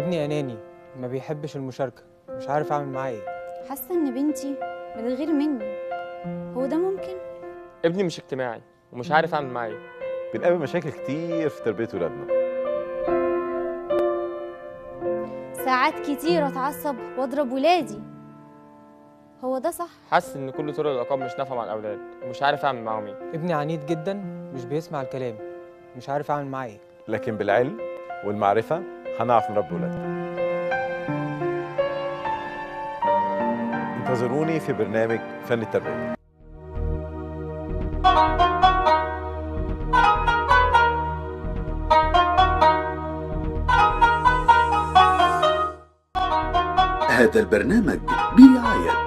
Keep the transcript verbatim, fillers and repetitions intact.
ابني اناني، ما بيحبش المشاركه، مش عارف اعمل معاه ايه. حاسه ان بنتي بتغير مني، هو ده ممكن؟ ابني مش اجتماعي ومش عارف اعمل معاه ايه. بنقابل مشاكل كتير في تربيه ولادنا. ساعات كتير اتعصب واضرب ولادي، هو ده صح؟ حاسس ان كل طرق العقاب مش نافعه مع الاولاد ومش عارف اعمل معاهم ايه. ابني عنيد جدا، مش بيسمع الكلام، مش عارف اعمل معاه ايه. لكن بالعلم والمعرفه هنعرف نربي ولادنا. انتظروني في برنامج فن التربيه. هذا البرنامج برعاية